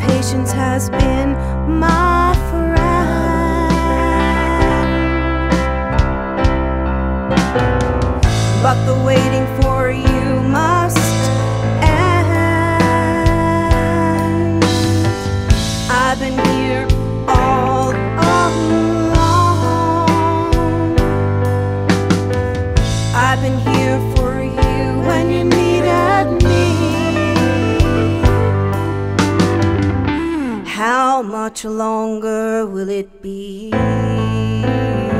patience has been my friend, but the waiting for you must end. I've been here all along. I've been here for you when you needed me. How much longer will it be?